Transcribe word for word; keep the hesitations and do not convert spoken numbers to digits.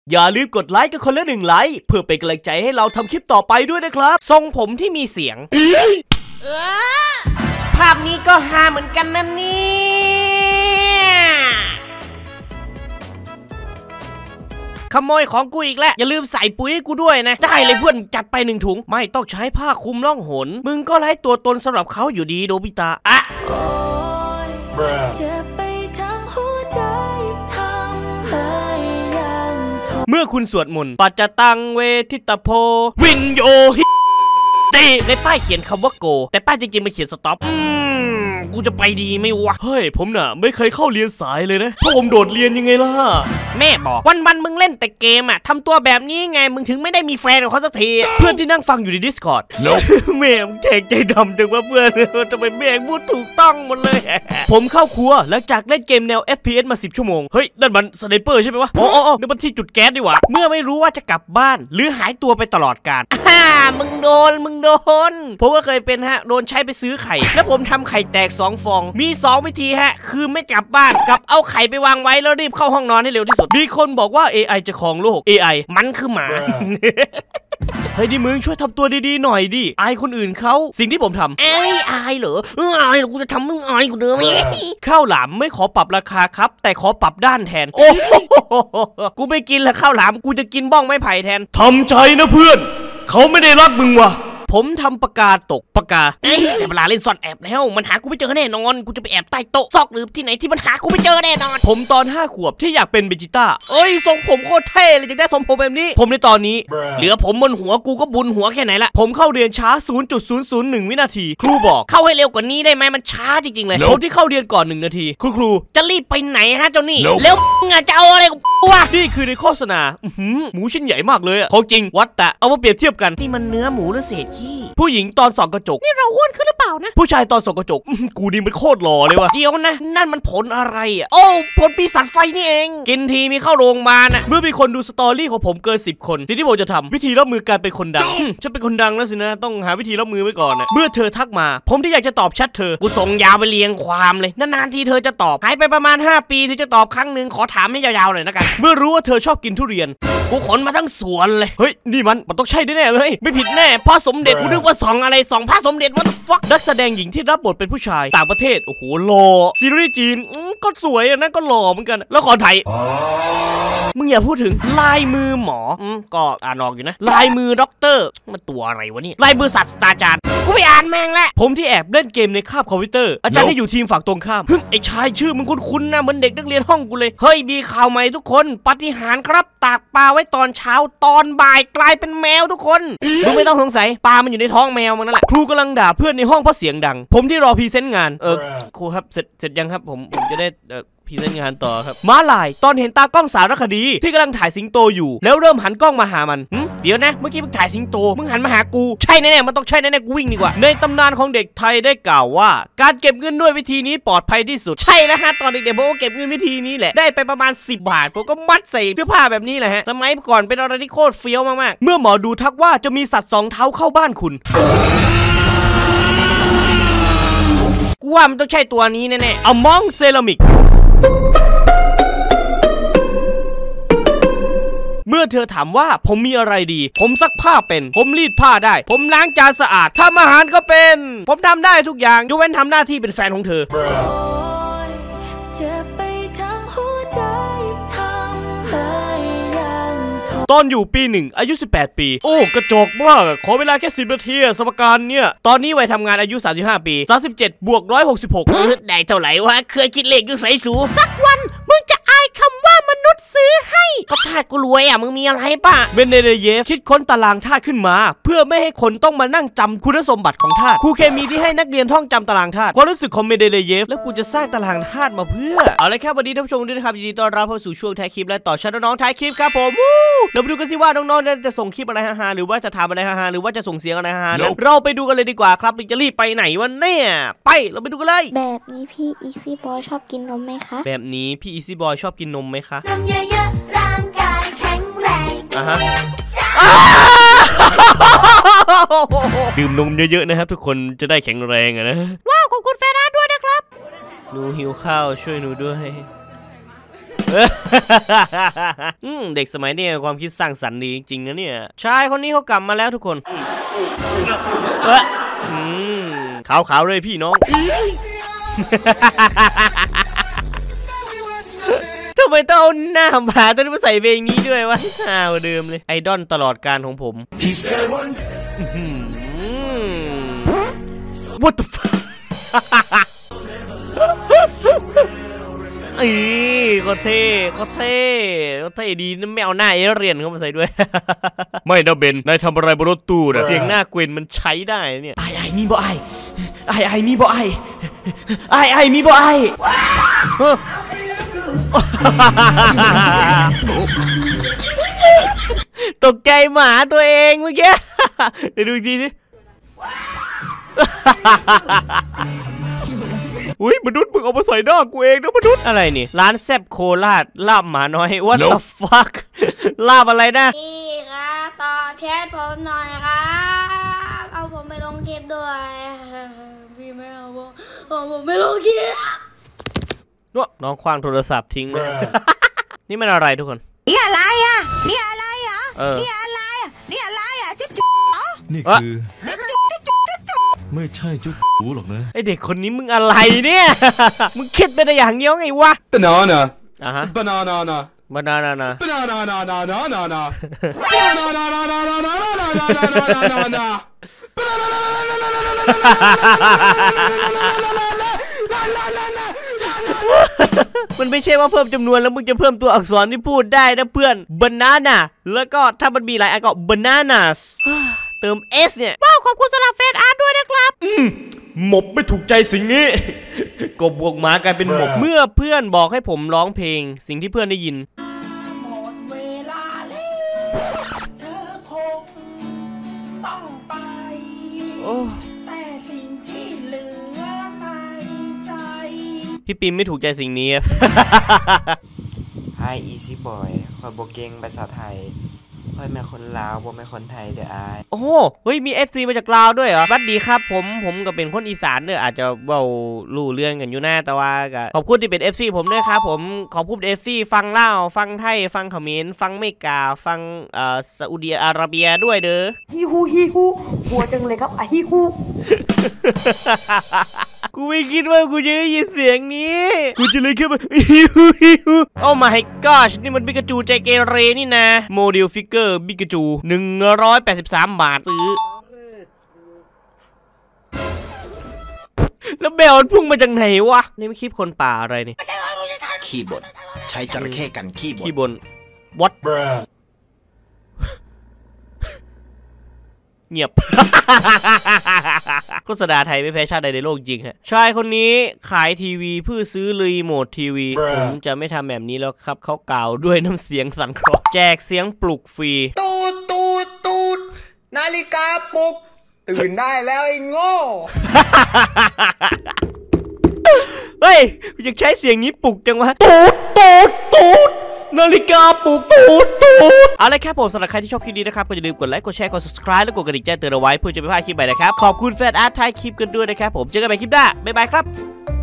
อย่าลืมกดไลค์กันคนละหนึ่งไลค์เพื่อเป็นกำลังใจให้เราทำคลิปต่อไปด้วยนะครับทรงผมที่มีเสียงภาพนี้ก็ฮาเหมือนกันนะเนี่ยขโมยของกูอีกแล้วอย่าลืมใส่ปุ๋ยให้กูด้วยนะได้เลยเพื่อนจัดไปหนึ่งถุงไม่ต้องใช้ผ้าคลุมล่องหนมึงก็ไร้ตัวตนสำหรับเขาอยู่ดีโดบิตาอะเมื่อคุณสวดมนต์ปัจจตังเวทิตโพวินโยหิตีในป้ายเขียนคำว่าโกแต่ป้ายจริงๆมันเขียนสต็อปอืมกูจะไปดีไหมวะเฮ้ยผมน่ะไม่เคยเข้าเรียนสายเลยนะเพราะผมโดดเรียนยังไงล่ะแม่บอกวันๆมึงเล่นแต่เกมอ่ะทำตัวแบบนี้ไงมึงถึงไม่ได้มีแฟนกับเขาสักทีเพื่อนที่นั่งฟังอยู่ใน Discord แม่มึงแทงใจดำจังว่าเพื่อนทำไมแม่พูดถูกต้องหมดเลยผมเข้าครัวหลังจากเล่นเกมแนว เอฟ พี เอส มาสิบชั่วโมงเฮ้ยนั่นมันสไนเปอร์ใช่ไหมวะอ๋ออ๋อนี่มันที่จุดแก๊สดีวะเมื่อไม่รู้ว่าจะกลับบ้านหรือหายตัวไปตลอดกาลอ่ามึงโดนมึงโดนผมก็เคยเป็นฮะโดนใช้ไปซื้อไข่แล้วผมทำไข่แตกสองฟองมีสองวิธีฮะคือไม่กลับบ้านกับเอาไข่ไปวางไว้แล้วรีบเข้าห้องนอนให้เร็วที่สุดมีคนบอกว่า เอ ไอ จะครองโลก เอ ไอ มันคือหมาเฮ้ยดิมึงช่วยทำตัวดีๆหน่อยดิอายคนอื่นเขาสิ่งที่ผมทำเอ้ยอายเหรออายกูจะทำมึงอายกูเดิมข้าวหลามไม่ขอปรับราคาครับแต่ขอปรับด้านแทนโอ้กูไม่กินละข้าวหลามกูจะกินบ้องไม้ไผ่แทนทำใจนะเพื่อนเขาไม่ได้รักมึงว่ะผมทำปากกาตกปากกาเอ้ยแต่เวลาเล่นซ่อนแอบแล้วมันหากูไม่เจอแน่นอนกูจะไปแอบใต้โต๊ะซอกหรือที่ไหนที่มันหากูไม่เจอแน่นอนผมตอนห้าขวบที่อยากเป็นเบจิต้าเอ้ยทรงผมโคตรเท่เลยอยากได้ทรงผมแบบนี้ผมในตอนนี้เหลือผมบนหัวกูก็บุญหัวแค่ไหนละผมเข้าเรียนช้า ศูนย์จุดศูนย์ศูนย์หนึ่ง วินาทีครูบอกเข้าให้เร็วกว่านี้ได้ไหมมันช้าจริงๆเลยผมที่เข้าเรียนก่อนหนึ่งนาทีคุณครูจะรีบไปไหนฮะเจ้านี่แล้วงานจะเอาอะไรกับกูวะนี่คือในโฆษณาหมูชิ้นใหญ่มากเลยอะของจริงวัดแต่เอามาเปรียบเทียบกันนี่มันเนื้อหมูหรือเศษขี้ผู้หญิงตอนส่องกระจกนี่เราอ้วนขึ้นหรือเปล่านะผู้ชายตอนส่องกระจกกูนี่มันโคตรหล่อเลยว่ะเดี๋ยวนะนั่นมันผลอะไรอ่ะโอ้ผลปีศาจไฟนี่เองกินทีมีเข้าโรงพยาบาลนะเมื่อมีคนดูสตอรี่ของผมเกินสิบคนสิ่งที่ผมจะทำวิธีรับมือการเป็นคนดังฉันเป็นคนดังแล้วสินะต้องหาวิธีรับมือไว้ก่อนนะเมื่อเธอทักมาผมที่อยากจะตอบแชทเธอกูส่งยาวไปเรียงความเลยนานๆทีเธอจะตอบหายไปประมาณห้าปีเธอจะตอบครั้งหนึ่งขอถามให้ยาวๆหน่อยนะกันเมื่อรู้ว่าเธอชอบกินทุเรียนกูขนมาทั้งสวนเลยเฮ้ยนี่มันมันต้องใช่แน่เลยไม่ผิดแน่พ่อสมเด็จกูนึกว่าสองอะไรสองพระสมเด็จว่าฟักนักแสดงหญิงที่รับบทเป็นผู้ชายต่างประเทศโอ้โหหล่อซีรีส์จีนก็สวยนะก็หล่อเหมือนกันแล้วขอไทยมึงอย่าพูดถึงลายมือหมออืมก็อ่านออกอยู่นะลายมือด็อกเตอร์มันตัวอะไรวะนี่ลายมือศาสตราจารย์กูไปอ่านแม่งแล้วผมที่แอบเล่นเกมในคาบคอมพิวเตอร์อาจารย์ที่อยู่ทีมฝั่งตรงข้ามไอ้ชายชื่อมึงคุ้นๆนะเหมือนเด็กนักเรียนห้องกูเลยเฮ้ยมีข่าวใหม่ทุกคนปาฏิหาริย์ครับตากปลาไว้ตอนเช้าตอนบ่ายกลายเป็นแมวทุกคนมึงไม่ต้องสงสัยปลามันอยู่ในท้องแมวมันนั่นแหละครูกำลังด่าเพื่อนในห้องเพราะเสียงดังผมที่รอพรีเซนต์งานเออครูครับเสร็จเสร็จยังครับผมผมจะได้เออพรีเซนต์งานต่อครับม้าลายตอนเห็นตากล้องสารคดีที่กำลังถ่ายสิงโตอยู่แล้วเริ่มหันกล้องมาหามันเดี๋ยวนะเมื่อกี้มึงถ่ายสิงโตมึงหันมาหากูใช่แน่ๆมันต้องใช่แน่ๆกูวิ่งดีกว่าในตำนานของเด็กไทยได้กล่าวว่าการเก็บเงินด้วยวิธีนี้ปลอดภัยที่สุดใช่นะฮะตอนเด็กๆผมก็เก็บเงินวิธีนี้แหละได้ไปประมาณสิบบาทผมก็มัดใส่เสื้อผ้าแบบนี้แหละฮะสมัยก่อนเป็นอะไรที่โคตรเฟี้ยวมากๆเมื่อหมอดูทักว่าจะมีสัตว์สองเท้าเข้าบ้านคุณกูว่ามันต้องใช่ตัวนี้แน่ๆอะมองเซรามิกเมื่อเธอถามว่าผมมีอะไรดีผมซักผ้าเป็นผมรีดผ้าได้ผมล้างจานสะอาดทำอาหารก็เป็นผมทำได้ทุกอย่างยกเว้นทำหน้าที่เป็นแฟนของเธอตอนอยู่ปีหนึ่งอายุสิบแปดปีโอ้กระจกมากขอเวลาแค่สิบนาทีสมการเนี่ยตอนนี้วัยทำงานอายุสามสิบห้าปีสามสิบเจ็ดบวกหนึ่งร้อยหกสิบหกได้เท่าไหร่วะเคยคิดเลขอยู่ใส่สูสักวันมึงจะอายคำว่ามนุษย์ซื้อให้ก็ทาสกูรวยอ่ะมึงมีอะไรป่ะเบนเนเดเยฟคิดค้นตารางธาตุขึ้นมาเพื่อไม่ให้คนต้องมานั่งจำคุณสมบัติของธาตุครูเคมีที่ให้นักเรียนท่องจำตารางธาตุความรู้สึกของเบนเนเดเยฟแล้วกูจะสร้างตารางธาตุมาเพื่อเอาละครับวันนี้ท่านผู้ชมด้วยนะครับยินดีต้อนรับเข้าสู่ช่วงท้ายคลิปและต่อชั้นน้องท้ายคลิปครับผมเราไปดูกันสิว่าน้องๆจะส่งคลิปอะไรฮาๆหรือว่าจะทำอะไรฮาๆหรือว่าจะส่งเสียงอะไรฮาๆเราไปดูกันเลยดีกว่าครับจะรีบไปไหนวะเนี่ยไปเราไปดูกันเลยแบบนี้พี่อีซี่บอยชอบกินนมไหมคะแบบนี้พี่อีซี่บอยชอบกินนมไหมคะนมเยอะๆร่างกายแข็งแรงอ่ะฮะดื่มนมเยอะๆนะครับทุกคนจะได้แข็งแรงอะนะว้าวขอบคุณแฟนอาร์ด้วยนะครับหนูหิวข้าวช่วยหนูด้วยอืมเด็กสมัยนี้ความคิดสร้างสรรค์ดีจริงๆนะเนี่ยชายคนนี้เขากลับมาแล้วทุกคนเอออืมขาวๆเลยพี่น้องทำไมต้องเอาหน้าผาตัวนี้มาใส่เพลงนี้ด้วยวะอ้าวเดิมเลยไอดอลตลอดการของผม What the fuck อีก็เท่ก็เท่ก็เท่ดีนั่นไม่เอาหน้าเอเรียนเข้ามาใส่ด้วย ไม่นะเบนนายทำอะไรบนรถตู้นะเสียงหน้าเกวนมันใช้ได้เนี่ยไอไอมีบ่ไอไอไอมีบ่ไอไอไอมีบ่ไอตกใจหมาตัวเองเมื่อกี้เดี๋ยวดูอีกทีสิอุ้ยมนุษย์มึงเอามาใส่หน้ากูเองนะมนุษย์อะไรนี่ร้านแซบโคราชลาบหมาน้อย What the fuck ลาบอะไรนะพี่ครับตอบแชทผมหน่อยครับเอาผมไปลงคลิปด้วยพี่ไม่เอาผมเอาผมไปลงคลิปน้องคว้างโทรศัพท์ทิ้งเลย นี่มันอะไรทุกคนนี่อะไรอ่ะนี่อะไรอ่ะเออนี่อะไรอ่ะนี่อะไรอ่ะจุ๊บจุ๊บนี่คือไม่ใช่จุ๊บหูหรอกนะไอเด็กคนนี้มึงอะไรเนี่ย มึงคิดไปแต่อย่างเดียวไงวะ banana อ่ะฮะ banana banana banana banana banana มันไม่ใช่ว่าเพิ่มจำนวนแล้วมึงจะเพิ่มตัวอักษรที่พูดได้นะเพื่อน banana แล้วก็ถ้ามันมีหลายอันก็ bananas เติม s เนี่ยว้าวขอบคุณสำหรับเฟซอาร์ตด้วยนะครับอืมหมบไม่ถูกใจสิ่งนี้กบบวกหมากลายเป็นหมบเมื่อเพื่อนบอกให้ผมร้องเพลงสิ่งที่เพื่อนได้ยินหมดเวลาแล้วเธอคงต้องไปแต่สิ่งที่เหลือในใจพี่ปิมไม่ถูกใจสิ่งนี้ Hi Easy Boy คอยโบเก่งภาษาไทยค่อยแม่คนลาวบ่แม่คนไทยเด้ออายโอ้เฮ้ยมี เอฟ ซี มาจากลาวด้วยเหรอสวัสดีครับผมผมก็เป็นคนอีสานเด้ออาจจะเว้ารู้เรื่องกันอยู่หน้าแต่ว่าก็ขอบคุณที่เป็น เอฟ ซี ผมด้วยครับผมขอบคุณ เอฟ ซี ฟังลาวฟังไทยฟังเขมรฟังเมกาฟังเอ่อซาอุดิอาระเบียด้วยเด้อฮิฮูฮิฮูกลัวจังเลยครับอะฮิฮูกูไม่คิดว่ากูจะได้ยินเสียงนี้กูจะเลยแค่แบบฮิฮูฮิฮูโอ้ my gosh นี่มันบิกาจูใจเกเรนี่นะโมเดลฟิกเกอร์บิกาจูหนึ่งร้อยแปดสิบสามบาทซื้อแล้วแบลมันพุ่งมาจากไหนวะนี่ไม่คลิปคนป่าอะไรนี่ขี้บ่นใช้จระเข้กันขี้บ่นขี้บ่น what เงียบ โฆษณาไทยไม่แพ้ชาติใดในโลกจริงฮะชายคนนี้ขายทีวีเพื่อซื้อรีโมททีวีผมจะไม่ทำแบบนี้แล้วครับเขากล่าวด้วยน้ำเสียงสั่นคลอแจกเสียงปลุกฟรีตูดตูดตูดนาฬิกาปลุกตื่นได้แล้วไอ้โง่เฮ้ยอยากใช้เสียงนี้ปลุกจังวะตูดตูดตูดนาฬิกาปลุกตูดตูดเอาละครับผมสำหรับใครที่ชอบคลิปนี้นะครับก็อย่าลืมกดไลค์กดแชร์กด ซับสไครบ์ และกดกระดิ่งแจ้งเตือนเอาไว้เพื่อจะไม่พลาดคลิปใหม่นะครับขอบคุณแฟนอาร์ตไทยคลิปกันด้วยนะครับผมเจอกันใหม่คลิปหน้าบ๊ายบายครับ